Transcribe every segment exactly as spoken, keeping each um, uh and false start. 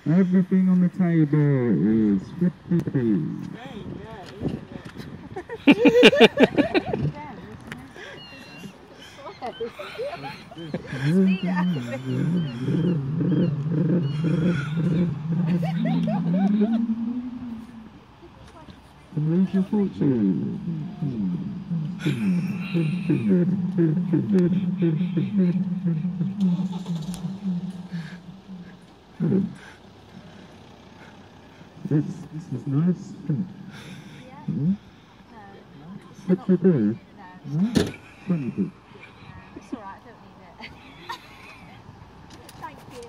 Everything on the table is fifty-three. And lose your fortune. This, this is nice. Hmm? sixty-three? No. twenty. It's alright, I don't need it. Thank you.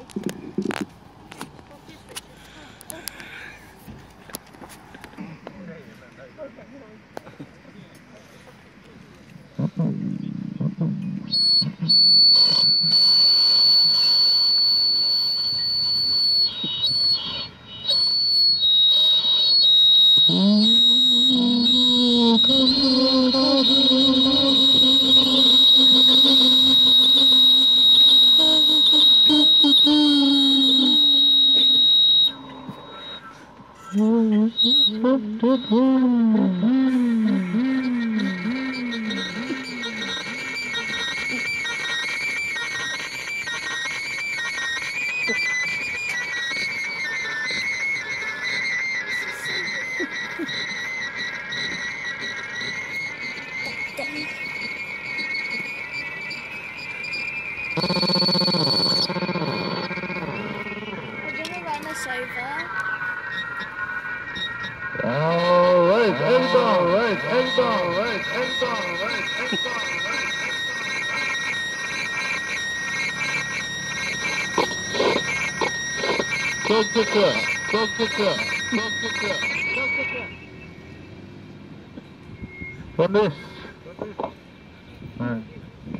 Alright, end on, right, end on, right, end on, right, end on, right. Dog picture, dog picture, dog picture, dog picture. What this? Right.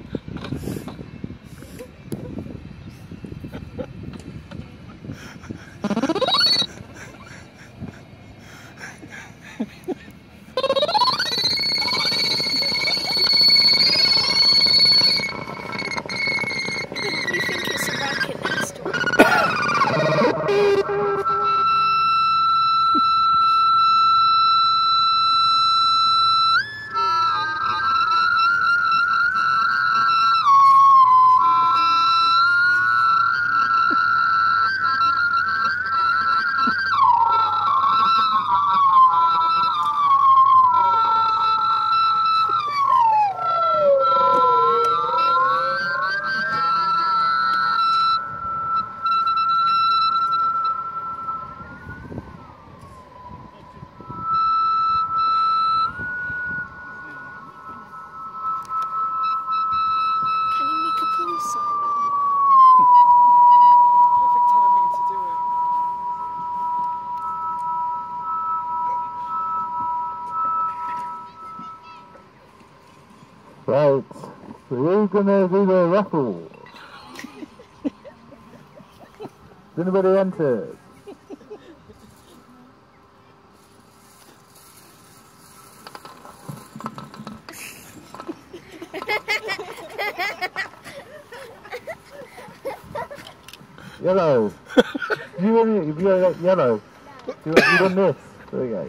Right, so we're gonna do the raffle. Has anybody entered? Yellow. You want it? You want yellow? You want, you want this? There we go.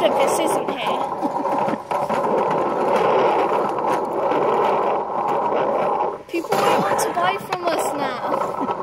of this isn't here. People won't want to buy from us now.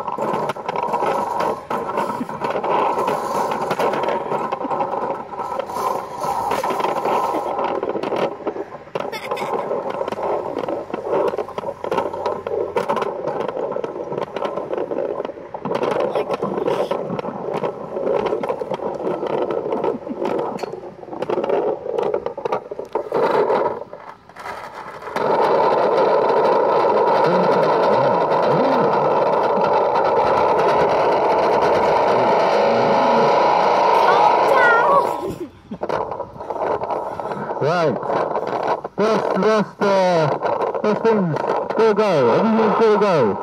Right. First, first, uh, first things, gotta go. Everything's gotta go.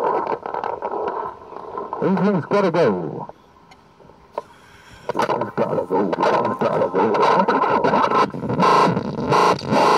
Everything's gotta go. It's gotta go. It's gotta go.